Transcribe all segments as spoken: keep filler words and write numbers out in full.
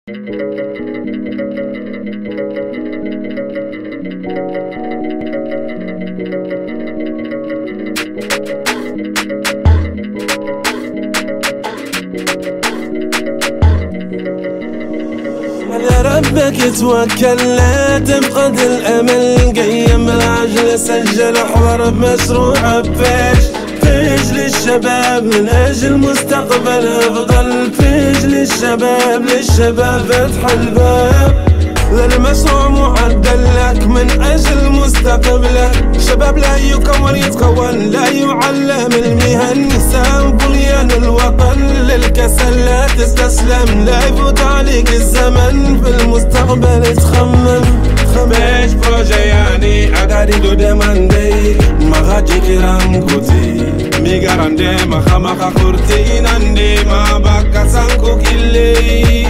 على ربك توكل لا تفقد الامل، قيم العجل سجل احضر بمشروع بفيش فيش للشباب من اجل مستقبل افضل، فيش للشباب للشباب فتح الباب للمشروع معدل لك من اجل مستقبلك. شباب لا يكون يتكون لا يعلم المهن، نساء بنيان الوطن للكسل لا تستسلم، لا يفوت عليك الزمن في المستقبل تخمم. بيش بروجياني أداري دو دماندي مغاجي كيرام كوتي ميغاراندي مخامخا خورتي ناندي ما باكا سانكو كيلي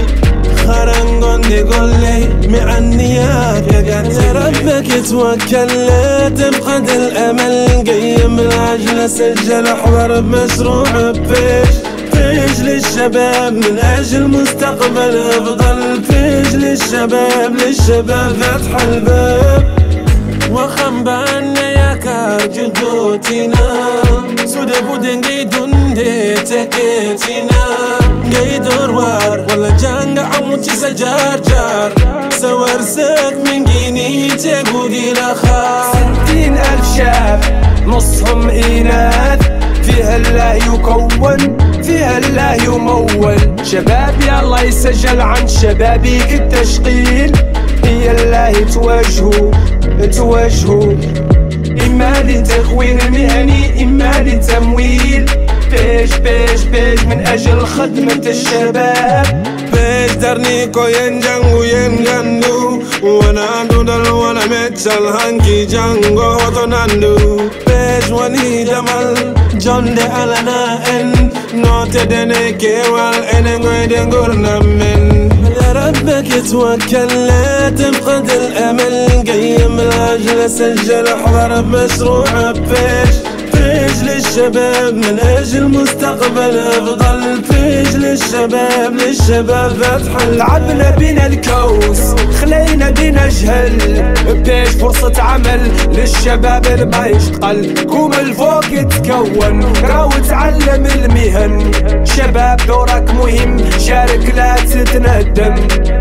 خرنغون دي قولي معنياك يا قاتل. ربك توكل لا تفقد الامل، قيم العجل سجل احضر بمشروع بفيش فيش للشباب من اجل مستقبل افضل، فيش للشباب للشباب فتح الباب وخم بانا يا كارجدوتينا سودة بودن جيدون دي تكيتينا جيدور وار ولا جانجا عموتي سجار جار سوار ساك من جيني تقودي لخار. ستين ألف شاب نصهم إناث فيها الله يكون فيها الله يمول، شباب يلا يسجل عن شبابيك التشغيل، هي الله تواجهوا تواجهوا إما للتكوين المهني إما للتمويل، بيش بيش بيش من أجل خدمة الشباب. بيش درنيكو ينجانغو ينغاندو وانا عندو دل وانا متشال هانكي جانغو هوتوناندو بيش واني جمال جون دي ألانا إن نوتي ديني كيوال إنغوي دنغور نامن. على ربك توكل لا تفقد الأمل، قيم العجل سجل احضر بمشروع بفيش فيش للشباب من اجل مستقبل افضل، فيش للشباب للشباب فتح. لعبنا بينا الكوس خلينا بينا جهل، بيش فرصة عمل للشباب اللي ما يشتغل، كوم الفوق يتكون راو تعلم المهن، شباب دورك مهم شارك لا تتندم.